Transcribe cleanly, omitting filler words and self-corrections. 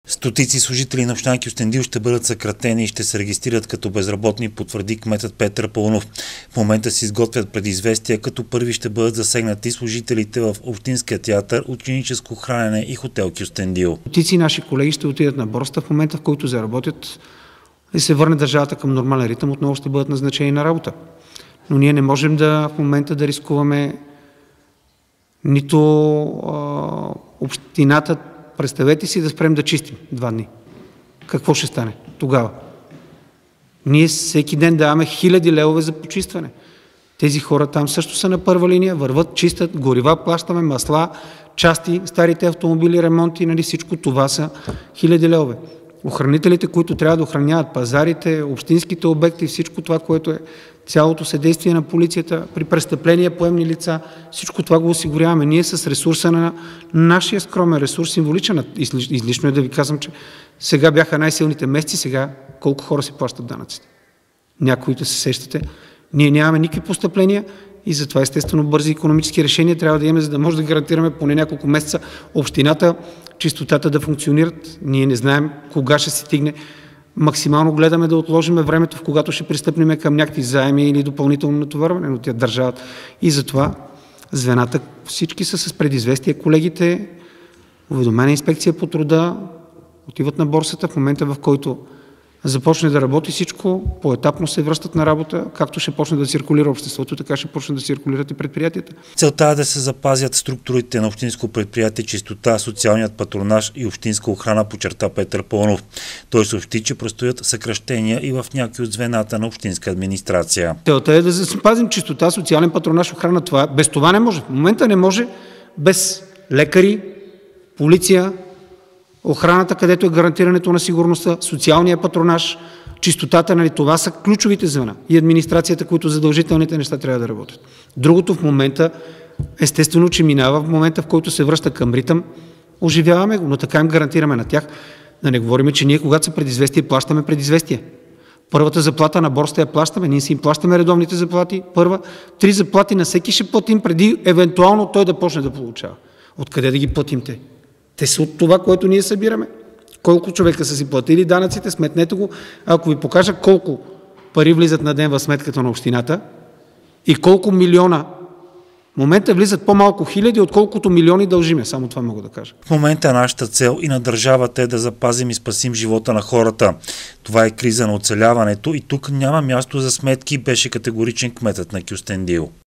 Стотици служители на община Кюстендил ще бъдат съкратени и ще се регистрират като безработни, потвърди кметът Петър Паунов. В момента се изготвят предизвестия, като първи ще бъдат засегнати служителите в Общинския театър, ученическо хранене и хотел Кюстендил. Стотици наши колеги ще отидат на борста в момента, в който заработят и се върне държавата към нормален ритъм, отново ще бъдат назначени на работа. Но ние не можем в момента да рискуваме нито общината. Представете си да спрем да чистим 2 дни. Какво ще стане тогава? Ние всеки ден даваме хиляди левове за почистване. Тези хора там също са на първа линия, върват, чистят, горива плащаме, масла, части, старите автомобили, ремонти, всичко това са хиляди левове. Охранителите, които трябва да охраняват пазарите, общинските обекти, всичко това, което е цялото съдействие на полицията при престъпления, поемни лица, всичко това го осигуряваме. Ние с ресурса на нашия скромен ресурс, символичен. Излишно е да ви казвам, че сега бяха най-силните месеци, сега колко хора си плащат данъците. Някои да се сещате. Ние нямаме никакви постъпления и затова естествено бързи икономически решения трябва да имаме, за да може да гарантираме поне няколко месеца общината, чистотата да функционират. Ние не знаем кога ще се стигне. Максимално гледаме да отложим времето, в когато ще пристъпнем към някакви заеми или допълнително натоварване, но тя държават. И затова звената всички са с предизвестие. Колегите, уведомена инспекция по труда, отиват на борсата в момента, в който започне да работи всичко, поетапно се връщат на работа, както ще почне да циркулира обществото, така ще почне да циркулират и предприятията. Целта е да се запазят структурите на общинско предприятие, чистота, социалният патронаж и общинска охрана, подчерта Петър Паунов. Той съобщи, че предстоят съкращения и в някои от звената на общинска администрация. Целта е да запазим чистота, социален патронаж, охрана. Без това не може. В момента не може без лекари, полиция, охраната, където е гарантирането на сигурността, социалния патронаж, чистотата, това са ключовите звена и администрацията, които задължителните неща трябва да работят. Другото в момента, естествено, че минава в момента, в който се връща към ритъм, оживяваме го, но така им гарантираме на тях. Да не говорим, че ние, когато са предизвестие, плащаме предизвестие. Първата заплата на борста я плащаме, ние си им плащаме редовните заплати. 3 заплати на всеки ще платим, преди евентуално той да почне да получава. Откъде да ги платим те? Те са от това, което ние събираме. Колко човека са си платили данъците, сметнете го. Ако ви покажа колко пари влизат на ден в сметката на общината и колко милиона, в момента влизат по-малко хиляди, отколкото милиони дължиме. Само това мога да кажа. В момента нашата цел и на държавата е да запазим и спасим живота на хората. Това е криза на оцеляването и тук няма място за сметки, беше категоричен кметът на Кюстендил.